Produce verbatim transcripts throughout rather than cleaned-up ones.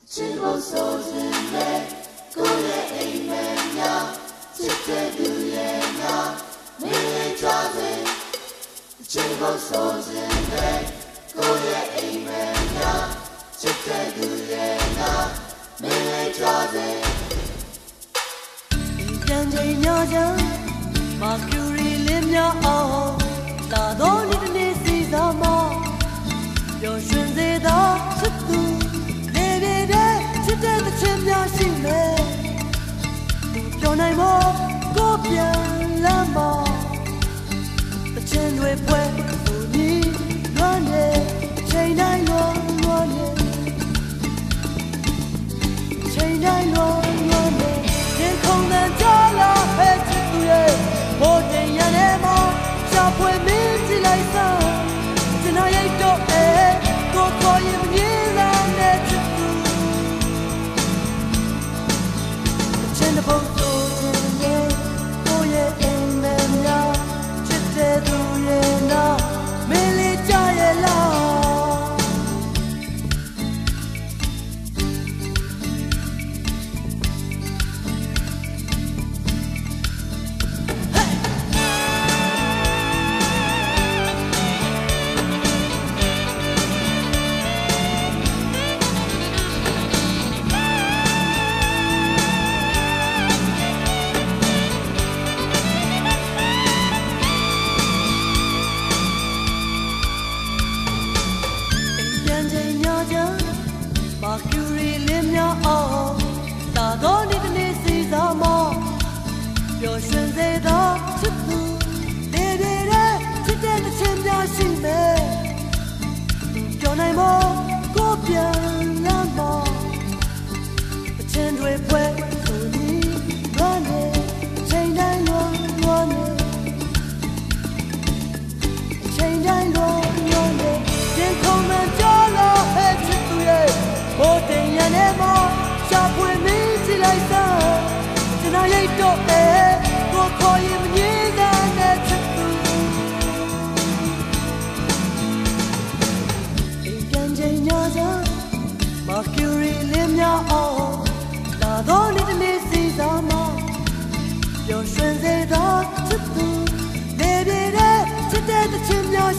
Chivo sozinde, koye aimenya, chitte duyenya, mele chaze. Chivo sozinde, koye aimenya, chitte duyenya, mele chaze. Yanjay nyaja, Mercury limnya oh, la doni de nisama, yo shunze da chitu. Your name of Gopian Lama, the chain we put for me, run it, chain I run, run it, chain I run, run it, then come the dollar, head to it, more than Yanema, shop with me till I saw, tonight I don't eh, go for you, near and let you do. The chain of Mercury limnya oh, la doni de nisama, yo shunze da chitu, de de de, chitte de chimya shime, your name of Gopian Lama, the chendwe pwe suni, run it, chain I run, run it, chain I run, run it, then come and jala head chitu ye. Oh, then never shop with me till I saw. Tonight I don't eh, go call him near and that's Mercury limnya oh, la doni de nisama, yo shunze da chitu, de de de, chitte de chimya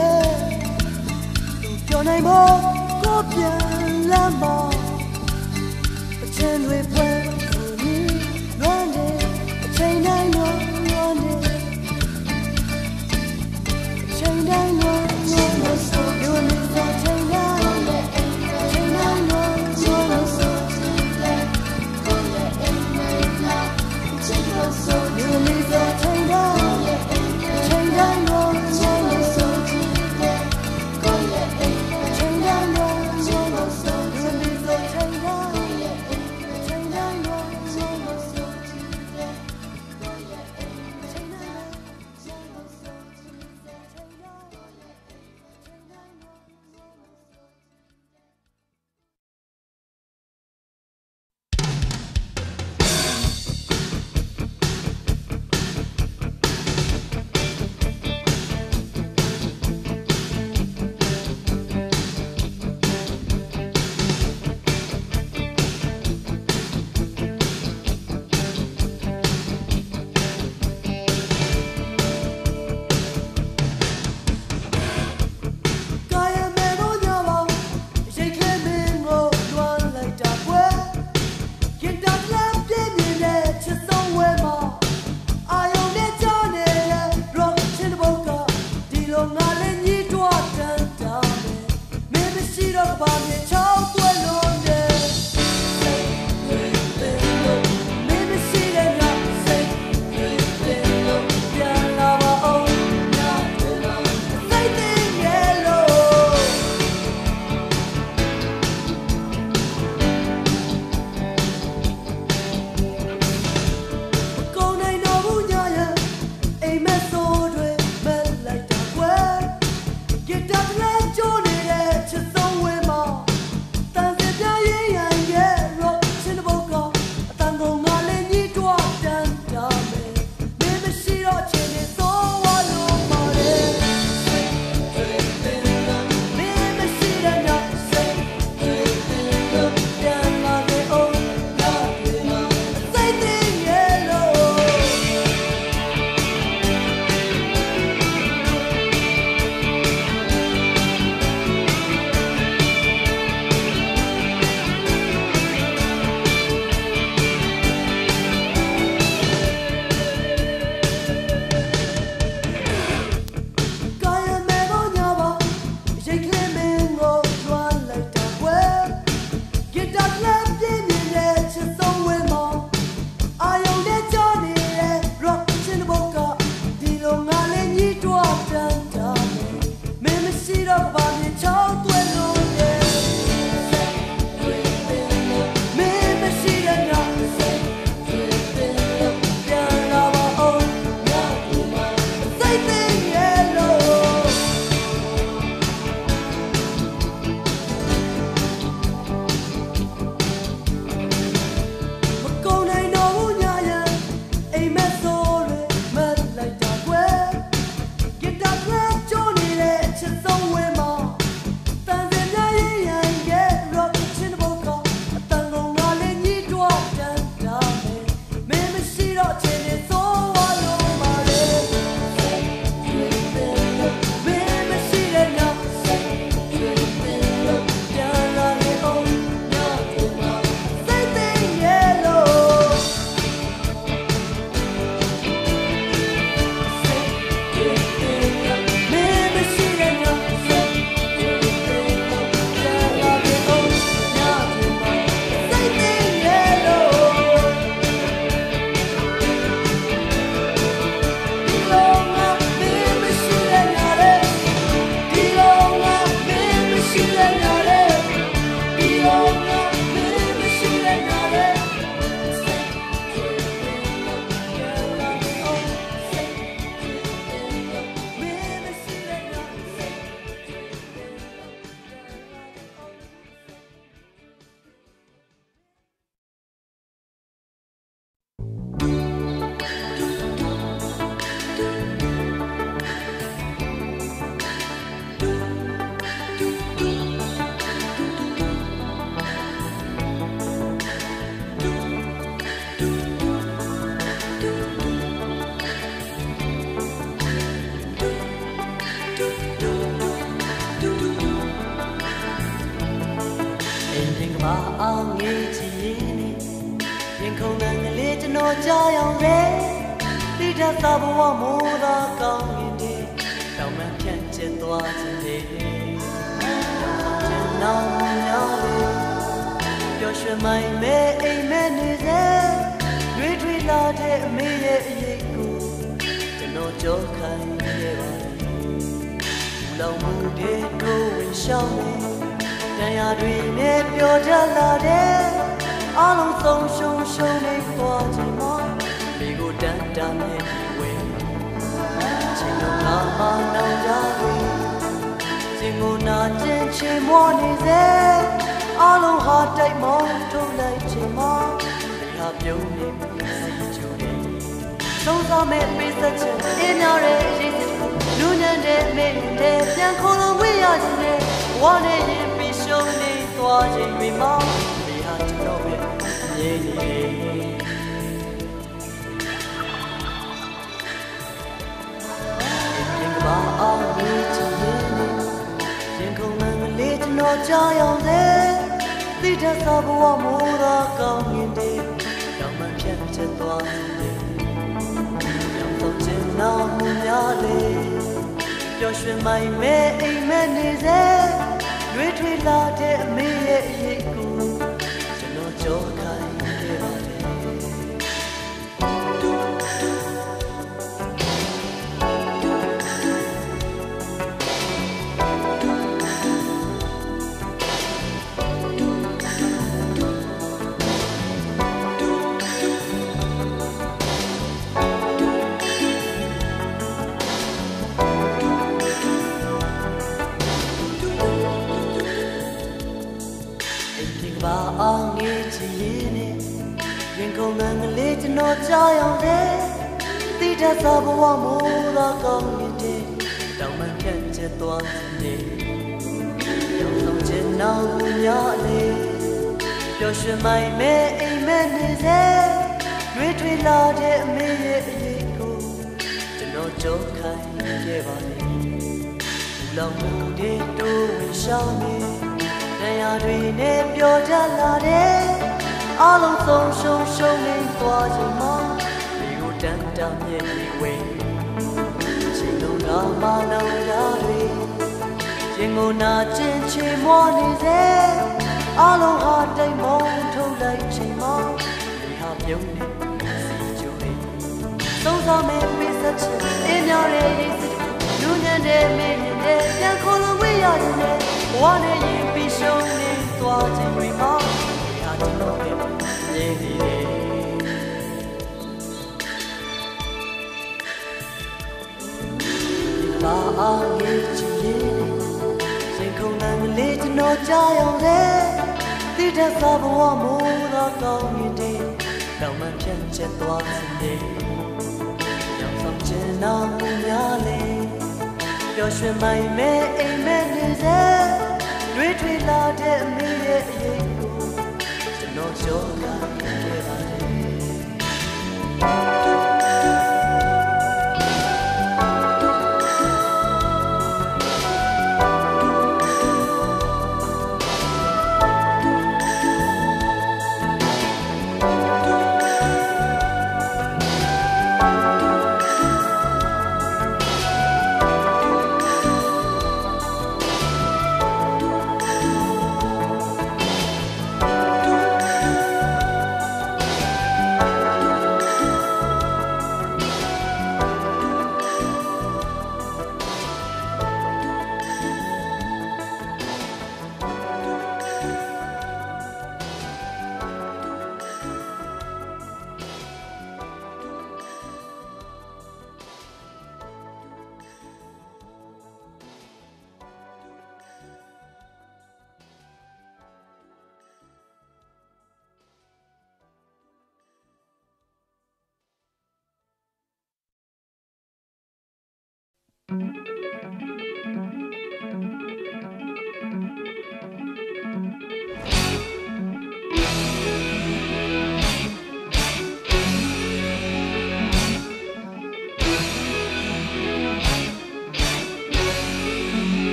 shime, your name oh, Gopian Lama, the chain we play for me, run it, the chain I know, run it, the chain I know, run it, you and me the chain I know, chain I know, run it, you and me the chain I know, chain I know, run it. Chain down, Ending ba ang ngiti Yen khong nang le chno cha yaung le Ti tha sa bwa mo da kaung yin de Taw man phan chin twa chin de Taw song chin naw mo nya le Pyo shwe mai me ai me ni se Dwe dwe la de a me ye a yit ko Chno jaw khai ye ba Wu law mu de do win shao me Daya dwe ne pyo tha la de All on song show show me for tomorrow. We go down down anyway. Chingo na ma na yawe. Chingo na chin chin morning se. All on hot day mo to like chimo. We have you me see you me. So so me be such in your age. Nunan de me de pian kholo we ya de. One day be show me twa jing we mo. We have to know it. Yeah, yeah. Think about all we to win. Think on the little no giant there. The death of a mother coming day. Young man can't get one day. Young folks in now, Munyale. Josh, my man, amen is there. Great we love it, me, ye go. No joke. Ang ngiti Yen khong nang le chno cha yaung de Ti tha sa bwa mo da kaung yin de Taw man phan chin twa chin de Yaung song chin naw mo nya le Pyo shwe mai me ai me ni se Dwe dwe la de a me ye a yit ko Chno jaw khai ye ba le Wu law mu de do win shao me Daya dwe ne pyo tha la de All on song show show me twa jing mo We go down down anyway Chingo na ma na ya dwe Chingo na chin chin mo ni se All on hot day mo to like chin mo We have you ne see you ne So so me we such in your days Nu nyan de me de yan kholo we ya ne One day you be show me twa jing we mo We have to know it yeah yeah Ba ang ngiti Yen khong nang le chno cha yaung le Ti tha sa bwa mo da kaung yin de Taw man phan chin twa chin de Yaung song chin naw mo nya le Pyo shwe mai me ai me ni se Dwe dwe la de a me ye a yit ko Chno jaw khai ye ba le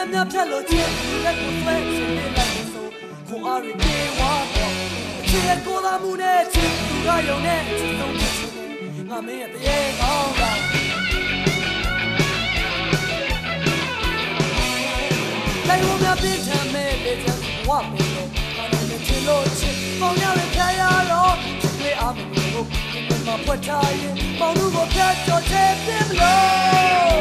များဖြတ်လို့ချစ်လက်ကိုဆွဲချင်နေလိုက်ဆိုခွန်အားတွေပြေဝါတော့ချစ်ရဲ့ကိုယ်သာမှုနဲ့ချစ်သူကယုံနဲ့ချစ်ဆုံးချစ်ငါမင်းရဲ့တရေကောင်းတာလိုက်လို့များပြင်းထန်မဲ့လေချမ်းဝါမယ်လို့ငါနဲ့ချစ်လို့ချစ်ပေါင်းရတဲ့ဖြာရတော့ချစ်လေးအားမလို့ဒီမှာဖွက်ထားရင်ပေါင်းလို့ကိုဖြတ်ကျော်ချစ်ပြမလို့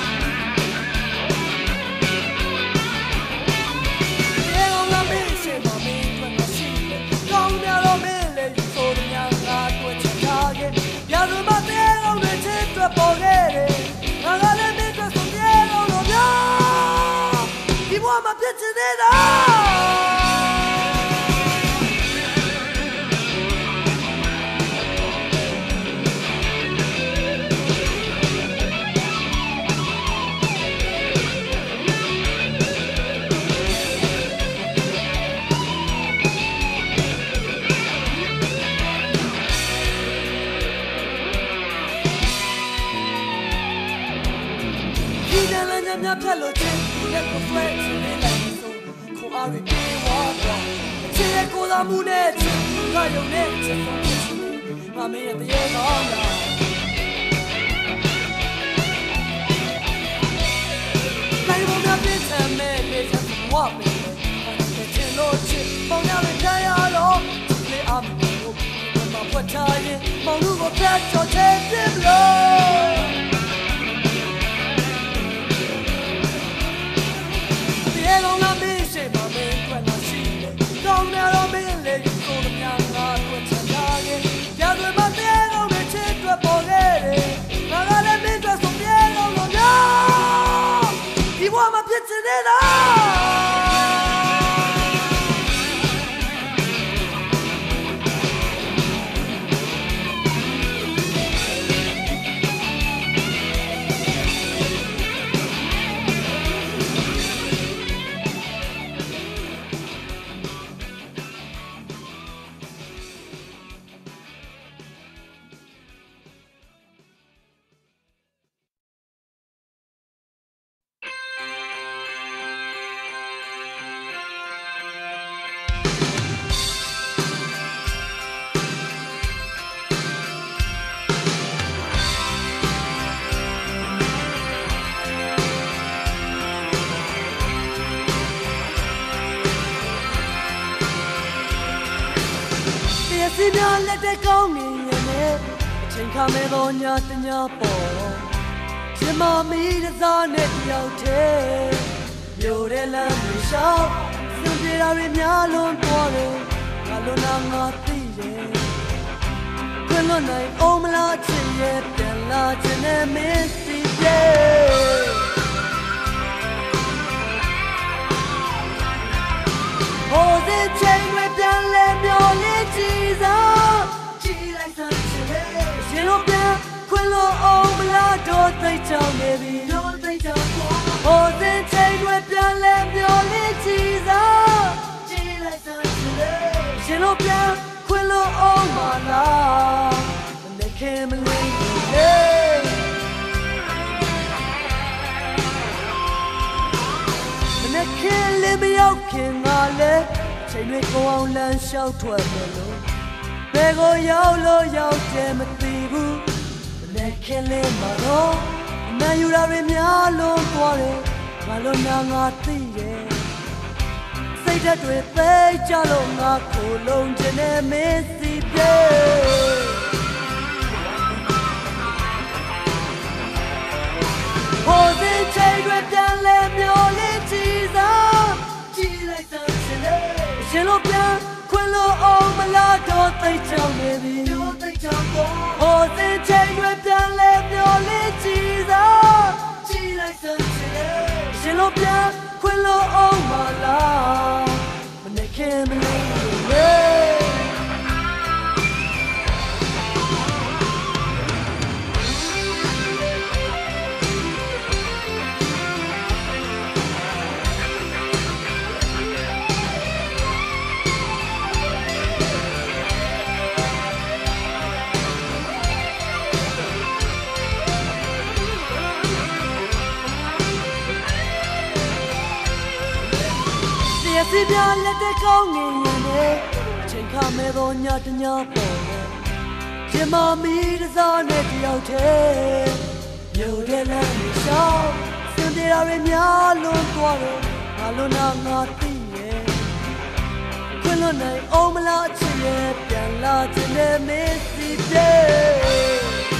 ပေါ်ခဲ့တယ်ငါကလည်းမင်းတို့ဆိုပြေလို့လို့များဒီဘဝမှာပြစ်ချင်နေတာများဖြတ်လို့ချင်းလက်ကိုဆွဲချင်နေလိုက်ဆိုခွန်အားတွေပြေဝါတော့ချစ်ရဲ့ကိုယ်သာမှုနဲ့ချစ်ငါယုံနဲ့ချစ်ဆုံးချစ်ငါမင်းရဲ့တရေကောင်းတာလိုက်ဖို့များပြင်းထန်မဲ့လေချမ်းဝါပဲငါနဲ့ချစ်လို့ချစ်ပေါင်းရတဲ့ခါရတော့လေအမလို့ဒီမှာဖွက်ထားရင်မောင်တို့ကိုဖြတ်ချော်ချင်ပြလို့ကောင်းလာမင်းရှိမမင်းထွက်လာရှိတယ်ကောင်းတယ်တော့မင်းလေးယူဆိုတဲ့များငါတို့ချမ်းသာရဲ့ရာဇဝမသေးတော့မချစ်တွေ့ပေါ်ခဲ့တယ်ငါကလည်းမင်းတို့ဆိုပြေတော့လို့များဒီဘဝမှာဖြစ်နေတာစီများလက်တဲ့ကောင်းနေရင်လည်းအချိန်ခါမဲ့တော့ညာတညာပေါ်ရှင်မမီးတစားနဲ့တယောက်တည်းမြို့တဲ့လမ်းတွေရှောက်စံပြေတာတွေများလွန်သွားတယ်ငါလွန်တာငါသိတယ်ခွင့်လွတ်နိုင်အောင်မလားချစ်ရဲ့ပြန်လာခြင်းနဲ့မင်းစီပြေဟိုဒီချိန်တွေပြန်လဲမျောလေးကြည်စားကြည်လိုက်စမ်းချင်လေရှင်တို့ပြန်ခွင့်လို့အောင်မလားတော့သိချောင်းနေပြီတော့သိချောင်းပေါ်ဟိုဒီချိန်တွေပြန်လဲမျောလေးကြည်စားကြည်လိုက်စမ်းချင်လေရှင်တို့ပြန်ခွင့်လို့အောင်မလားမနေခင်မလေးလေခင်လေးမရောက်ခင်ငါလဲချိန်တွေကိုအောင်လမ်းလျှောက်ထွက်မယ်လို့ဘယ်ကိုရောက်လို့ရောက်တယ်မသိဘူးနဲ့ခင်လေးမတော့မယူတာတွေများလို့သွားတယ်ငါလို့နာငါသိတယ်စိတ်ဓာတ်တွေသိကြလို့ငါကိုလုံးချင်တဲ့မင်းစီပြေဟိုဒီချိန်တွေပြန်လဲမျောလေးကြည်စားကြည်လိုက်စမ်းချင်လေရှင်လို့ပြန်ခွင့်လို့အောင်မလားတော့သိချောင်းနေပြီတော့သိချောင်းပေါ်ဟိုဒီချိန်တွေပြန်လဲမျောလေးကြည်စားကြည်လိုက်စမ်းချင်လေရှင်လို့ပြန်ခွင့်လို့အောင်မလားမနေခင်မလေးလေစီပြလက်တကောင်းနေရင်လည်းအချိန်ခါမဲ့သောညတညပေါ်ရင်မမီးတစားနဲ့တယောက်တည်းမြို့ထဲလမ်းတွေရှောင်းစင်ပြေတာတွေများလွန်သွားတယ်ငါလွန်နာငါသိရဲ့ခွင့်လွတ်နိုင်အောင်မလားချစ်ရဲ့ပြန်လာခြင်းနဲ့မင်းစီတဲ့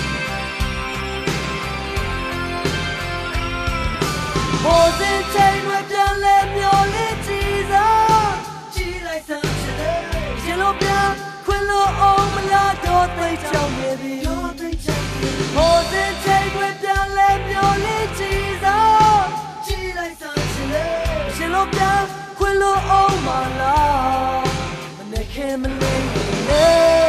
ဘောစင်ချိန်တွေပြန်လဲမျောလေးကြည်စားကြည်လိုက်စမ်းချင်တယ်ရင်လိုပြန်ခွင့်လွတ်အောင်မလားတော့သိချောင်းနေပြီတော့သိချောင်းနေပြီဘောစင်ချိန်တွေပြန်လဲမျောလေးကြည်စားကြည်လိုက်စမ်းချင်တယ်ရင်လိုပြန်ခွင့်လွတ်အောင်မလားမနဲ့ခင်မလေးလေ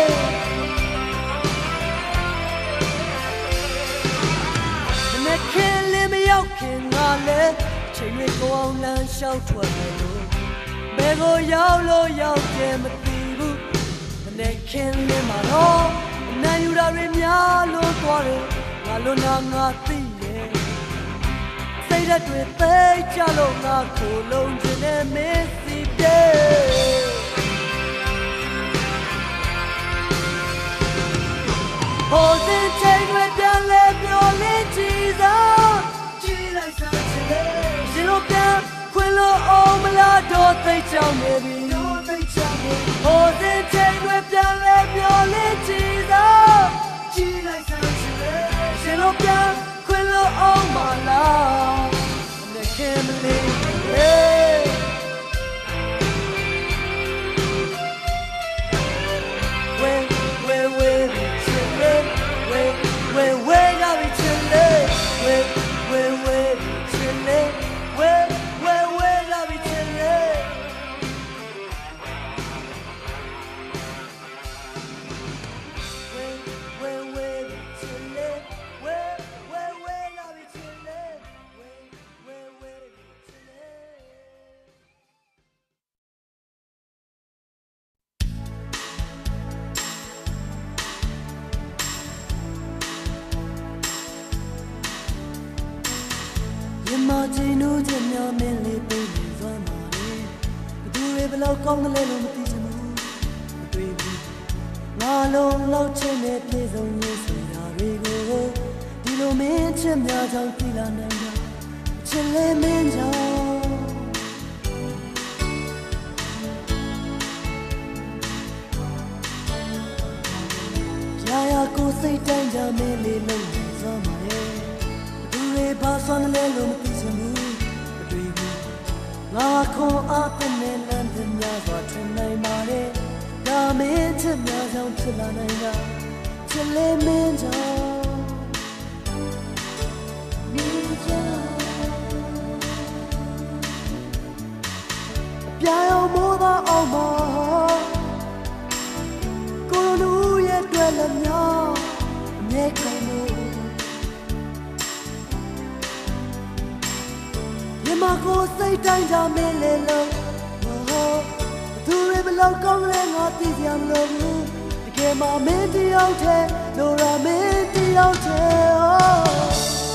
မနဲ့ခင်လေးမရောက်ခင်ငါလဲချိန်တွေကိုအောင်လမ်းလျှောက်ထွက်တယ်လို့ဘယ်ကိုရောက်လို့ရောက်တယ်မသိဘူးမနဲ့ခင်လေးမှာတော့အနံ့ယူတာတွေများလို့သွားတယ်ငါလွန်နာငါသိရဲ့စိတ်ဓာတ်တွေသိကြလို့ငါခိုးလုံးခြင်းနဲ့မင်းစီပြေဟိုစင်ချိန်တွေပြန်လဲမျောလေးကြည်စားကြည်လိုက်စမ်းချင်တယ်ရင်လိုပြန်ခွင့်လို့အောင်မလားတော့သိချောင်းနေပြီတော့သိချောင်းနေပြီဟိုစင်ချိန်တွေပြန်လဲမျောလေးကြည်စားကြည်လိုက်စမ်းချင်တယ်ရင်လိုပြန်ခွင့်လို့အောင်မလားနဲ့ခင်မလေး Ma chinu chenya men le pe ni zwa ma le bdu re blau kaung le lo ma ti chin mu ma twi bu nga long lau chin ne pye song yin so ya re ko di lo min chin mya chang ti la nai da chin le min chang ya ya ko sai tai ja men le lo zwa ma le bdu re ba swan le lo ma tiငါခွန်အားဖြင့်နဲ့လမ်းတင်များစွာထင်နိုင်ပါလေဒါမင်းချစ်များကြောင့်ဖြစ်လာနိုင်တာချစ်လေးမင်းကြောင့်မင်းကြောင့်ပြာရောင်မိုးသားအောင်မှာကိုလူရဲ့တွေ့လျောင်းအမြဲကောင်းလို့မကိုစိတ်တိုင်းကြမင်းလေလို့ဟောသူတွေဘလောက်ကောင်းလဲငါသိကြမလို့ဘူးတကယ်မှမင်းတယောက်တည်းလိုရာမင်းတယောက်တည်း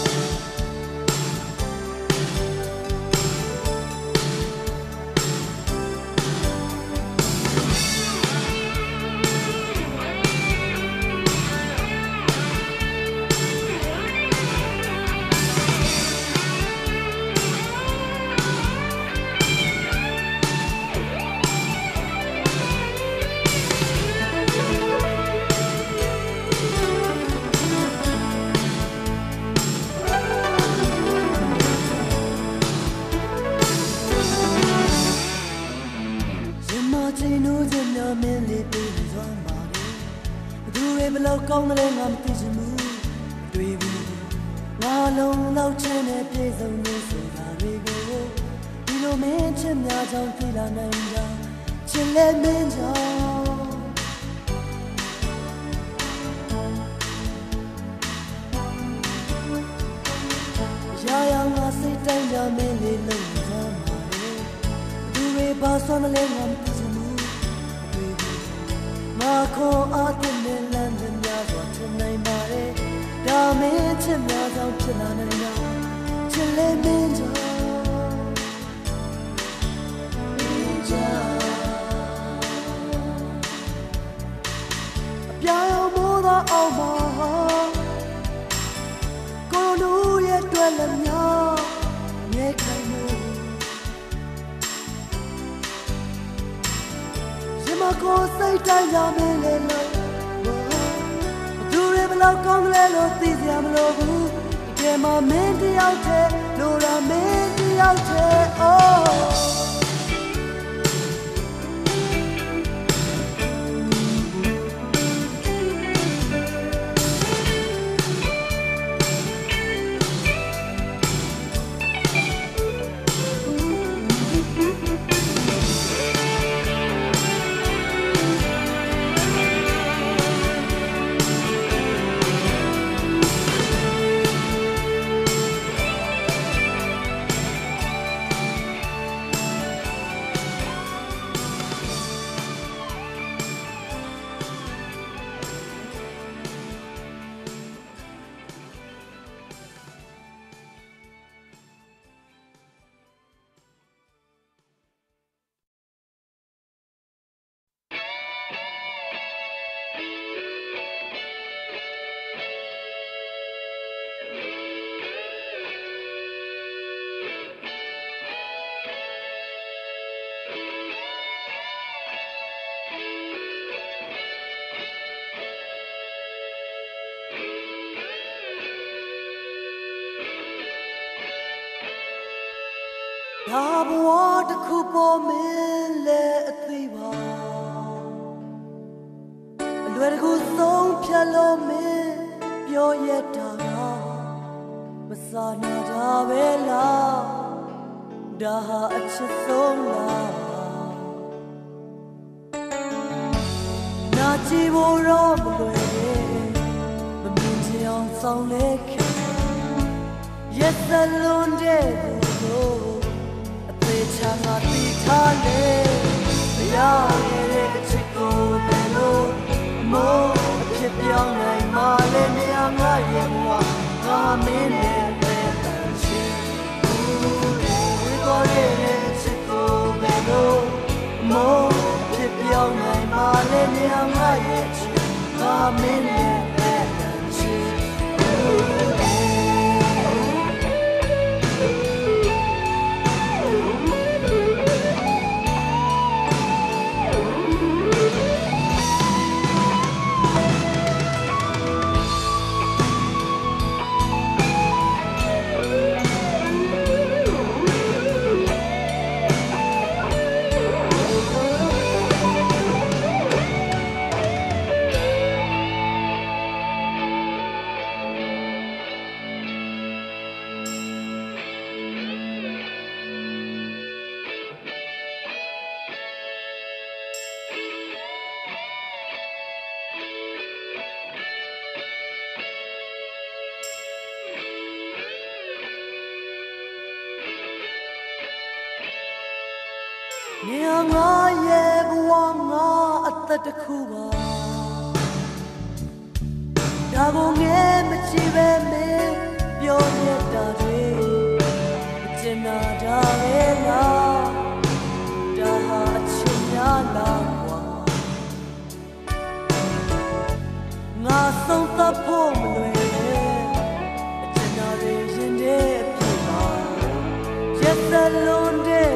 မင်းလေးပြေးစွမ်းပါလေဘသူတွေဘလောက်ကောင်းတယ်ငါမသိချင်ဘူးတွေ့ဘူးငါလုံးလောက်ချင်တဲ့ပြေဆုံးနေဆိုတာတွေကိုဒီလိုမင်းချစ်များကြောင့်သိလာနိုင်တာချစ်လဲမင်းကြောင့်ရာရာငါစိတ်တိုင်းကြမင်းလေးလုံးစွမ်းပါလေဘသူတွေဘာစွမ်းလဲငါမသိချင်ငါခေါ်အားဖြင့်နဲ့လမ်းတွေများစွာထင်နိုင်ပါလေဒါမင်းချစ်များကြောင့်ဖြစ်လာနိုင်တာချစ်လေးမင်းကြောင့်ကြောင့်မင်းလည်းလို့သူတွေဘလောက်ကောင်းတယ်လို့သိစရာမလိုဘူးတကယ်မှမင်းတယောက်တည်းလိုတာမင်းတယောက်တည်း ohဒါဘဝတစ်ခုပေါ်မင်းလည်းအသေးပါအလွယ်တကူဆုံးဖြတ်လို့မင်းပြောရတာကမစားနာတာပဲလားဒါဟာအချစ်ဆုံးလားနာကြည့်ဖို့တော့မလွယ်မမြင်ချင်အောင်ဆောင်လဲခဲ့ရက်စလုံးတဲ့သူချမ်းသာတိထားလေမရခဲ့တဲ့အချစ်ကိုလည်းလို့မို့အဖြစ်ပြောင်းနိုင်မှလည်းနေရာငါရဲ့ဘဝငါမင်းနဲ့ပဲတန်ရှင်းဝေတော်ရဲ့အချစ်ကိုလည်းလို့မို့အဖြစ်ပြောင်းနိုင်မှလည်းနေရာငါရဲ့အချစ်ငါမင်းနဲ့ပဲတန်ရှင်းနေငါရဲ့ဘဝငါအသက်တစ်ခုပါဒါကိုငယ်မချီပဲမင်းပြောရတာတွေမကျင်နာတာပဲလားဒါဟာအချစ်များလားကွာငါဆုံးသတ်ဖို့မလွယ်အကျဉ်းသားတွေရင်ထဲအဖြစ်ပါရက်စလုံးတဲ့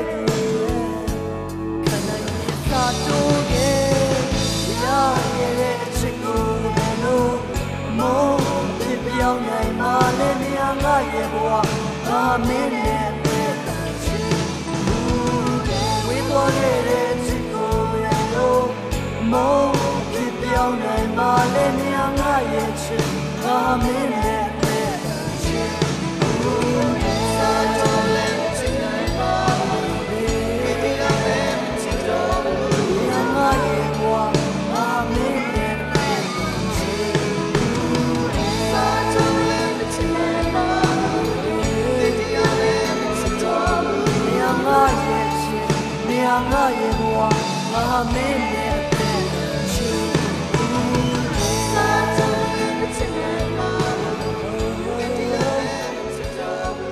တိုးခဲ့ရခဲ့တဲ့အချစ်ကိုလည်းလို့မို့ဖြစ်ပြောင်းနိုင်မှလည်းနေရာငါရဲ့ဘဝငါမင်းနဲ့ပဲတန်ရှင်းဝေးသွားခဲ့တဲ့အချစ်ကိုလည်းလို့မို့ဖြစ်ပြောင်းနိုင်မှလည်းနေရာငါရဲ့ချစ်ငါမင်းနဲ့ပဲတန်ရှင်းစာတော့လည်းချစ်နိုင်ပါငါရဲ့ဘဝငါမင်းနဲ့ပဲချစ်စာတော့မချင်ပါဘူး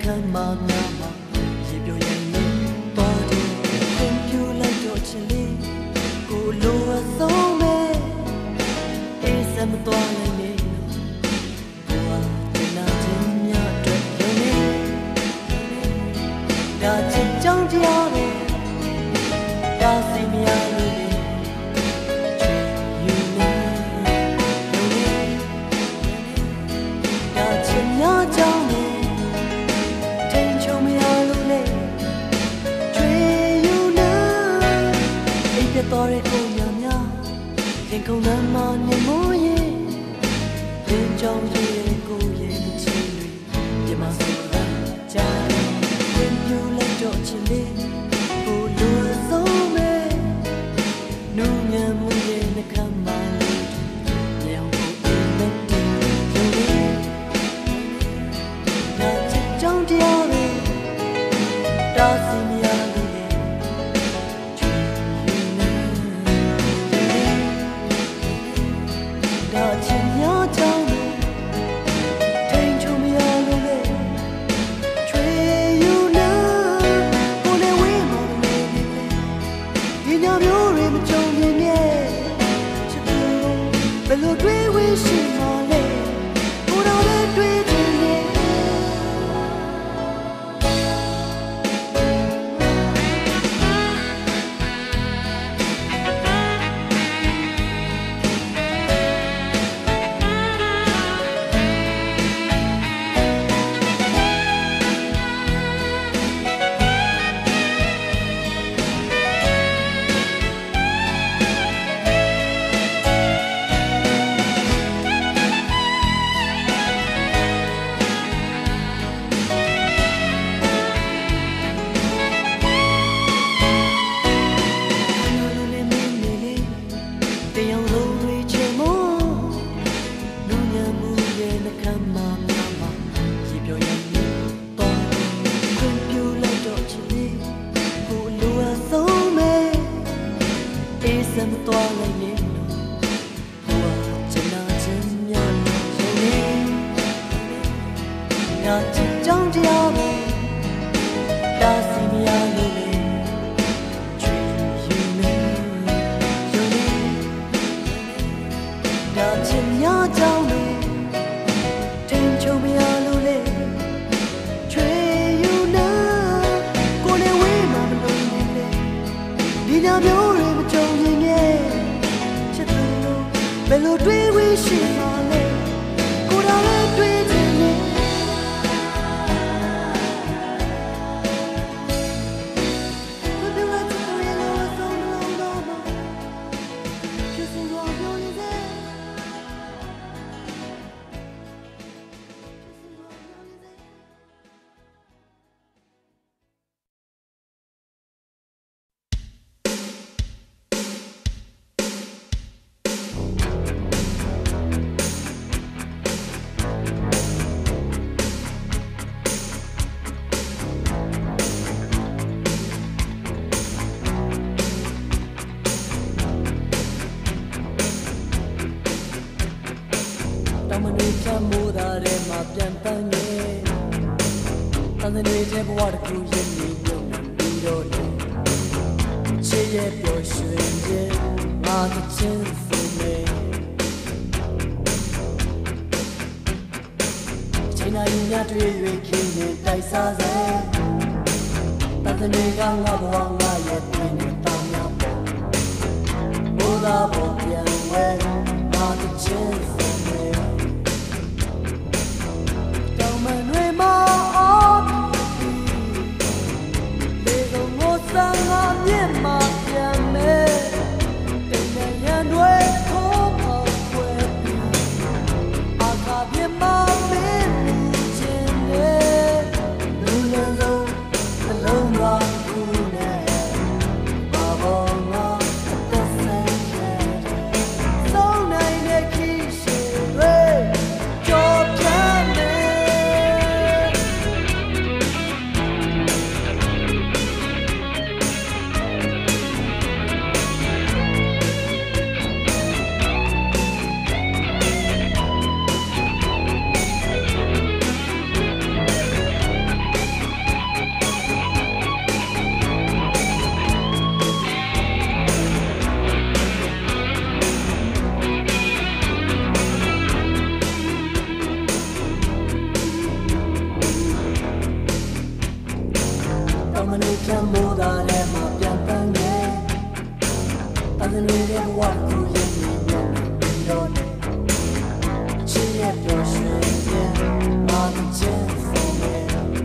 come on now, keep your young body, thank you like your chili, go lower so me, it's a mother. Don't you know? Don't see me alone. You know, don't you know, Johnny? Don't you me alone? You know, if you thought it could be me, then come on, man, you know it. Then don't you go yet? You must have Johnny. Chile, oh Lord, so me, no nyamu ye na kamalo, nyam ko na ti, na chi chong dia le, da si mi ya le, chi yu na, da chi nya chong le, ting chu mi ya le. Bello due wishi male, ora le due tene. Bello due wishi male, ora le due tene. Muda de ma piantanye, tante noite boa que o geni não virou nem, cheia de oxente, a de chinfume. China inha tuye kine taisaze, tante noite anga boa anga ye tine tamya bo, muda bo pianwe, a de chinfume. သူရဲ့မြင်မြင်ပြီးတော့လေချစ်ရဲ့ပျော်ရွှင်ခြင်းငါတို့ချင်းစုံနေ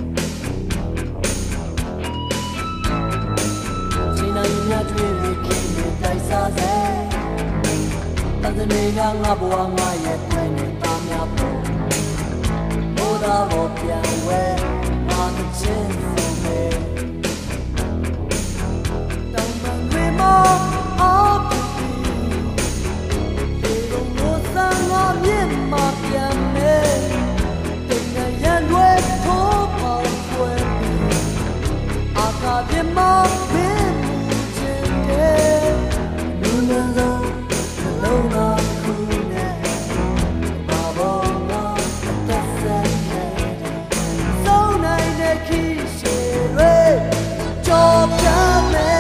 ချိန်တိုင်းမြတ်တွေ့ပြီးခင်တိုက်စားစေတန်တဲ့ကငါဘဝငါရဲ့တွေ့နေတာများပေါ်ဘိုးသားဘောပြန်ဝဲငါတို့ချင်းစုံနေတောင်ပန်တွေမှာအော်ဒီလိုမျိုးစံငါမြင်မှာပြန်နေတင်ရရန်တွေထိုးပေါက်ွယ်ပြီးအာကာပြမမင်းမူခြင်းတဲ့လူလန်းစုံနှလုံးသားခုနဲ့ဘာဘောငါအသက်ဆက်ခဲ့တယ်စုံနိုင်တဲ့ခီးရှည်တွေကြော်ပြမယ်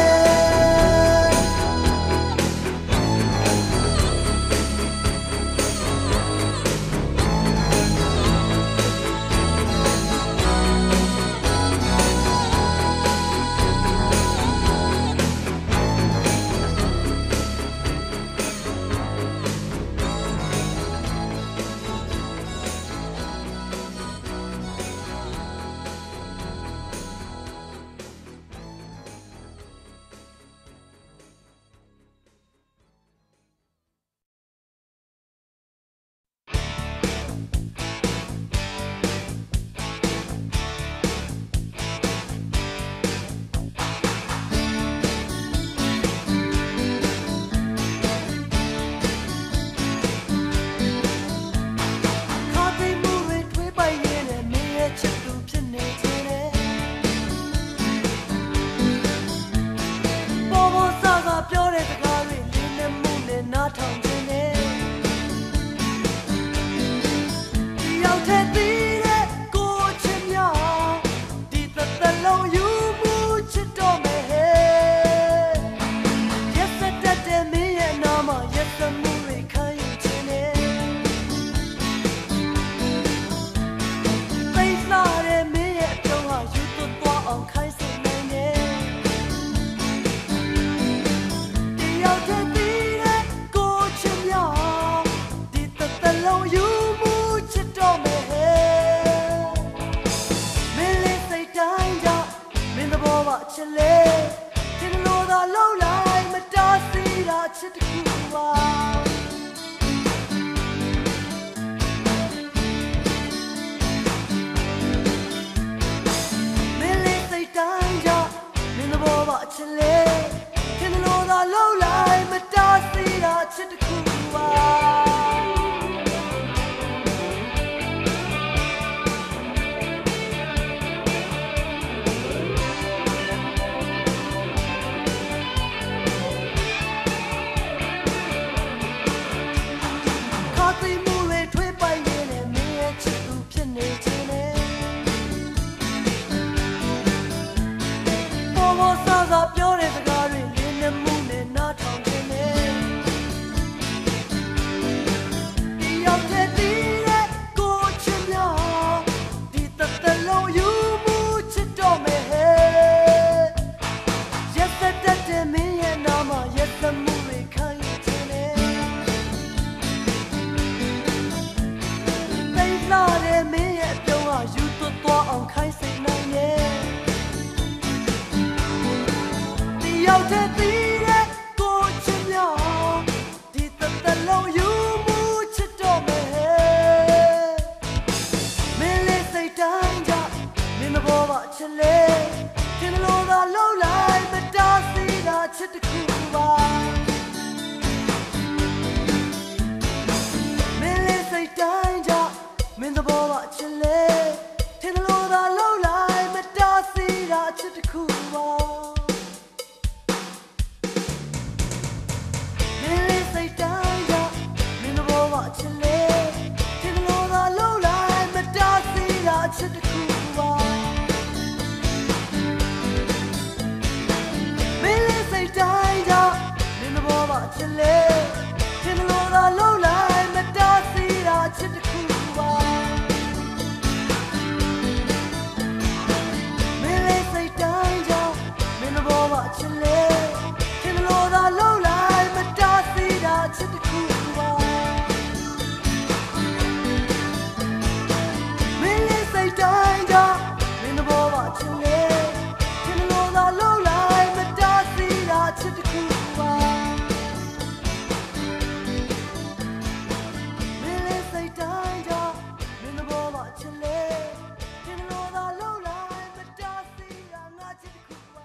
ချစ်လေခင်လိုသာလှုပ်လိုက်မတားစီတာချစ်တစ်ခုပါမင်းလေးစိတ်တိုင်းကမင်းသဘောပါချင်လေချင်လို့သာလုံးလိုက်မတားစီတာချစ်တစ်ခုပါမင်းလေးစိတ်တိုင်းကမင်းသဘောပါချင်လေချင်လို့သာလုံးလိုက်မတားစီတာငါချစ်တစ်ခုပါ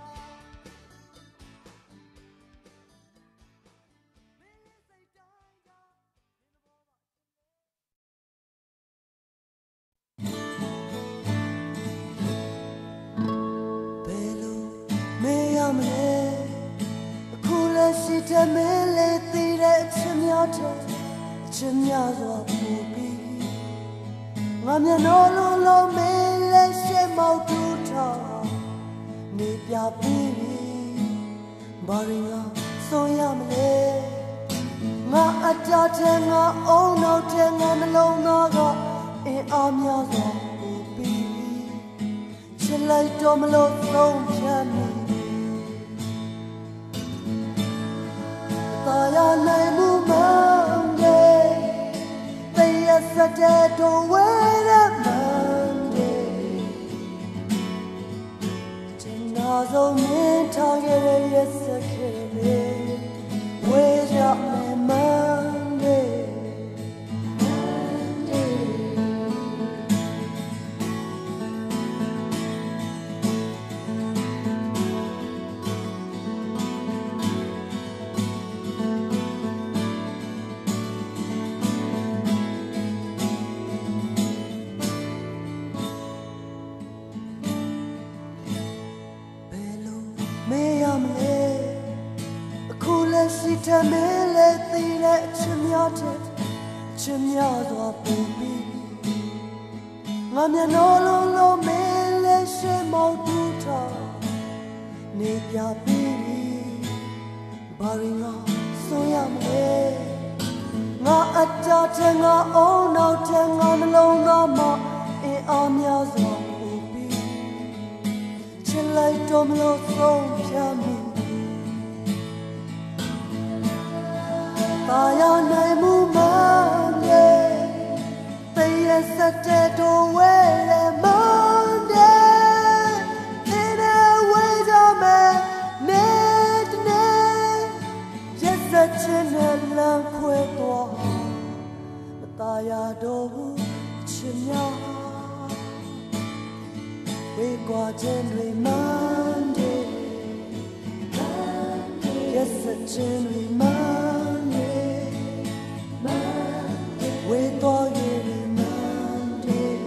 အခုလည်းရှိတဲ့မင်းလေးသိတဲ့အချင်းများတဲ့အချင်းများစွာပူပြီးငါမျက်နှာလုံးလုံးမင်းလေးရှေ့မောက်တူထားနေပြပြီးဘာရင်းကဆုံးရမလဲငါအတားတဲ့ငါအုံနောက်တဲ့ငါနှလုံးသားကအင်းအားများစွာပူပြီးချစ်လိုက်တော့မလို့ဆုံးဖြတ်မိသာယာနိုင်မှုမှန်တယ်တရားစတဲ့တော့ဝဲရမှန်တယ်တင်နာဆုံးမြင်ထားခဲ့တဲ့ရက်စက်ခဲ့တယ်ဝဲရမယ်မှန်တယ်ရှိတဲ့မင်းလေးသိတဲ့အချင်းများတဲ့ချင်းများစွာပူပြီးငါမျက်နှာလုံးလုံးမင်းလေးရှေ့မောက်တူထားနေပြပြီးဘာရင်းကဆုံးရမလဲငါအတားတဲ့ငါအုံနောက်တဲ့ငါနှလုံးသားမှာအင်းအားများစွာပူပြီးချစ်လိုက်တော့မလို့ဆုံးဖြတ်မိသာယာနိုင်မှုမှန်တယ်တရားစတဲ့တော့ဝဲရမှန်တယ်ဒီနေ့ဝဲကြမယ်နေတနေ့ရက်စက်ချင်းနဲ့လမ်းခွဲသွားမသာယာတော့ဘူးချစ်များဝေးကွာခြင်းတွေမှန်တယ်ရက်စက်ချင်းတွေမှန်ဝေးသွားရည်မှန်တယ်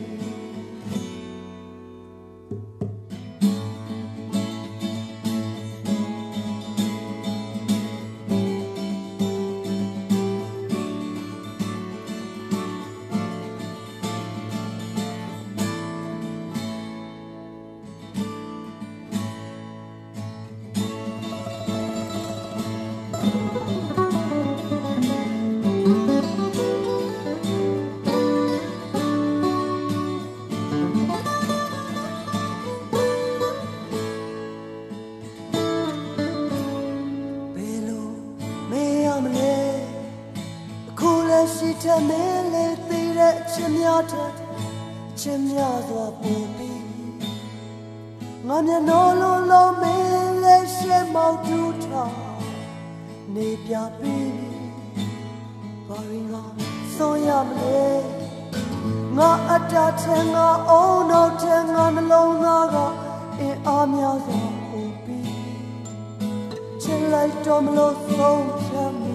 ရှိတဲ့မင်းလေးသိတဲ့အချင်းများတဲ့ချင်းများစွာပူပြီးငါမျက်နှာလုံးလုံးမင်းလေးရှေ့မောက်တူထားနေပြပြီးဘာရင်းကဆုံးရမလဲငါအတားတဲ့ငါအုံနောက်တဲ့ငါနှလုံးသားကအင်းအားများစွာပူပြီးချစ်လိုက်တော့မလို့ဆုံးဖြတ်မိ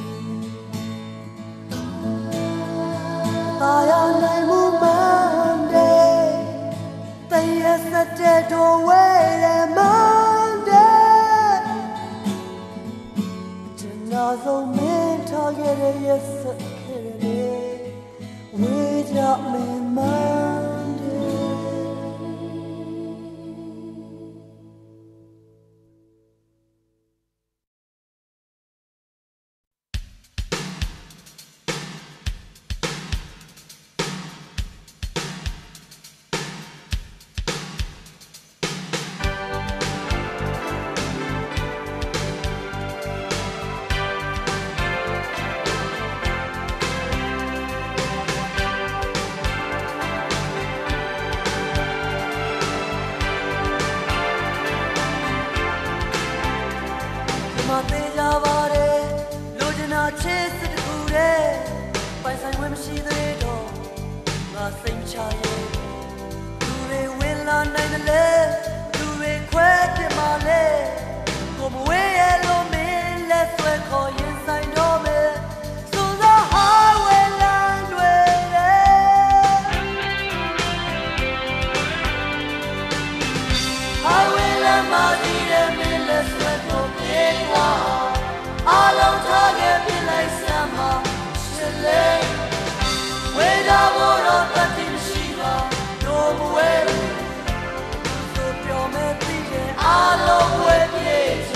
သာယာနိုင်မှုမှန်တယ်တရားစတဲ့တော့ဝဲရမှန်တယ်တင်နာဆုံးမင်းထားခဲ့တဲ့ရက်စက်ခဲ့တယ်ဝေးကြမယ်မှန်တယ် chase the good, by some women she the door, nothing child. Do they will on nine eleven? Do they quit in my leg? Come away, hello, man, let's work all inside your bed. So the highway land waiting. Highway land, my dear, man, let's work all big one. All on target, be like summer, chilly. Wait, I want up at the Shiva, no way. So pure, man, all over the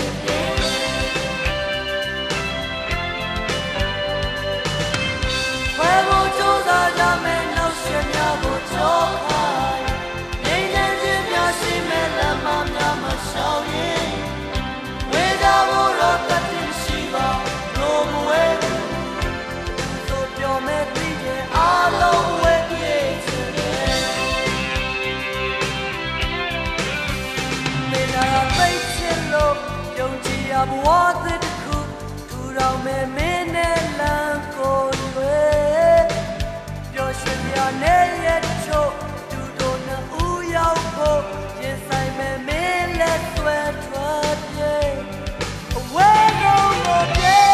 what the cook to round me minute and go away. Your sugar nail show to don't know who you're for. Yes, I'm a man, let's swear to away no more day.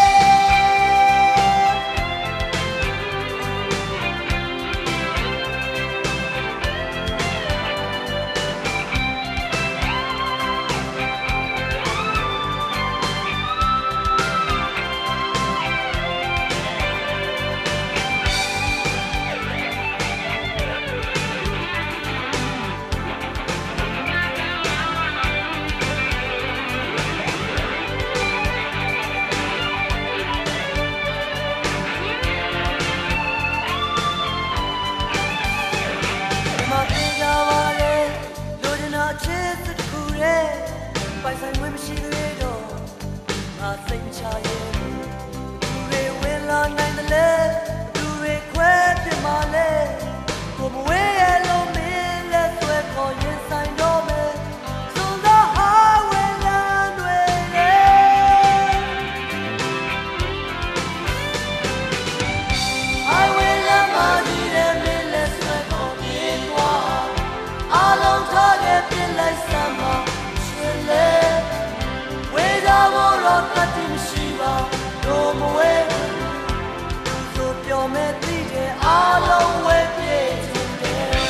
By some women she the door, nothing child. Do they will on nine eleven? Do they quit in my leg? Come away, hello, man, let's work all inside your bed. So the highway land waiting. Highway land, my dear, man, let's work all big one. All on target, be like summer. Wait, I won't rock that in Shiva, no more. So pure, man, all over the today.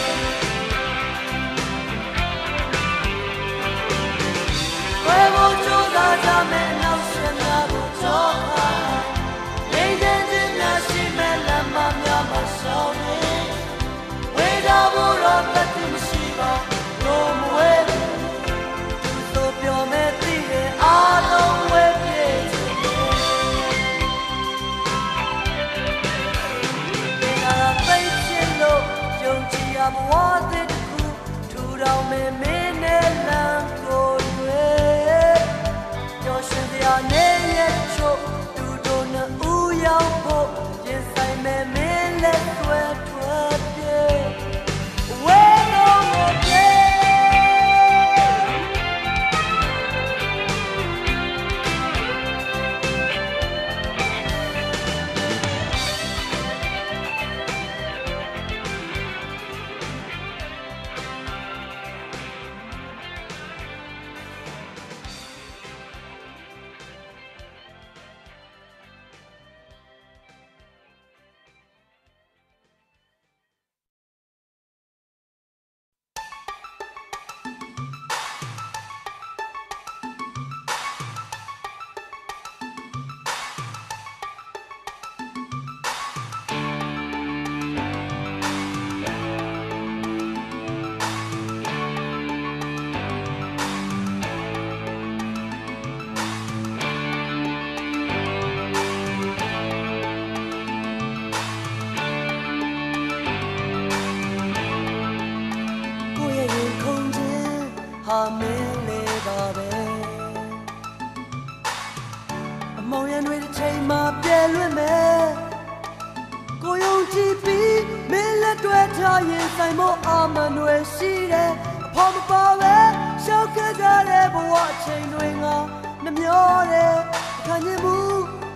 Where would you like a man now? Shenabo Joka. Ladies in the Shimela, Mamma, my shouting. Wait, I won't rock that in Shiva, no more. Your meti all over the in a face yellow, don't you have wanted to down me minute and go away. Your shivya nail show, you don't know who you're for. Yes, I may mean let's swear to a day. Wait over there.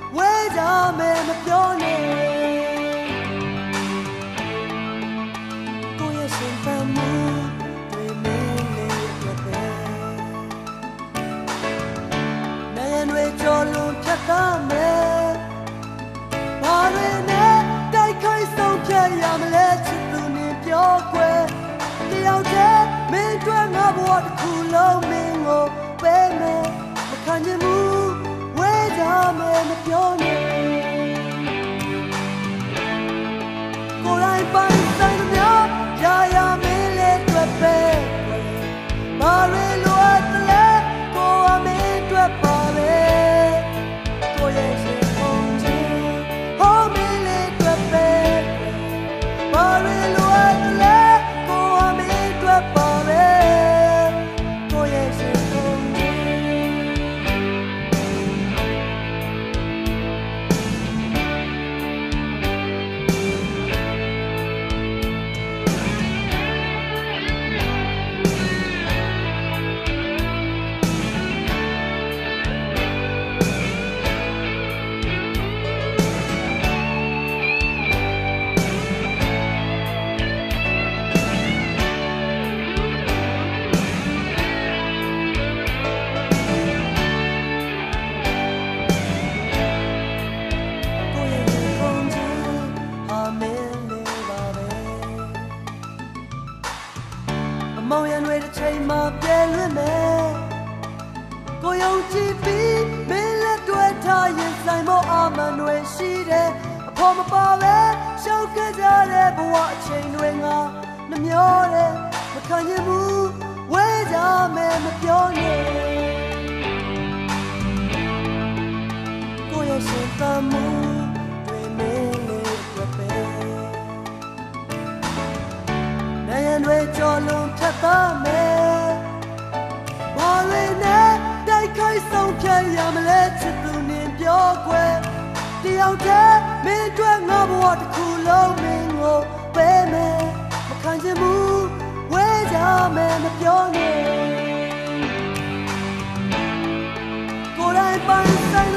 ဝဲကြမယ်မပြောနဲ့ကိုရဲ့ရှင်သန်မှုတွေမင်းလေးအတွက်ပဲနိုင်ရန်တွေကြော်လွန်ဖြတ်သားမယ်ဘာတွေနဲ့တိုက်ခိုက်ဆုံးဖြတ်ရမလဲချစ်သူနဲ့ပြောခွဲတယောက်တည်းမင်းတွေ့ငါဘဝတစ်ခုလုံးမင်းကိုပေးမယ်မခံချင်ဘူးဝဲကြမယ်မပြောနဲ့ကိုယ်တိုင်ပိုင်ဆိုင်များရာရာမင်းလေးတွေ့ပဲဘာတွေလိုအပ်တယ်ကိုယ်အမင်းတွေ့ပါလေကိုရဲ့ရှင်ကုန်ချင်းဟောမင်းလေးတွေ့ပဲဘာတွေလိုအပ်တယ်ကိုယ်အမင်းတွေ့ပါလေကိုရဲ့ရှင်ကုန်ချင်းမောင်ရံတွေတစ်ချိန်မှပြဲလွင့်မယ်ကိုယုံကြည်ပြီးမင်းလက်တွေ့ထားရင်ဆိုင်ဖို့အာမန်တွေရှိတယ်အဖို့မပါပဲရှောက်ခဲ့ကြတဲ့ဘဝအချိန်တွေငါနှမျောတယ်မခံချင်ဘူးဝဲကြမယ်မပြောနဲ့ကိုရဲ့ရှင်သန်မှုတွေမင်းလေးအတွက်ပဲနိုင်ရန်တွေကြော်လွန်ဖြတ်သားမယ်ဘာတွေနဲ့တိုက်ခိုက်ဆုံးဖြတ်ရမလဲချစ်သူနဲ့ပြောခွဲတယောက်တည်းမင်းတွေ့ငါဘဝတစ်ခုလုံးမင်းကိုပေးမယ်မခံချင်ဘူးဝဲကြမယ်မပြောနဲ့ကိုယ်တိုင်ပိုင်ဆိုင်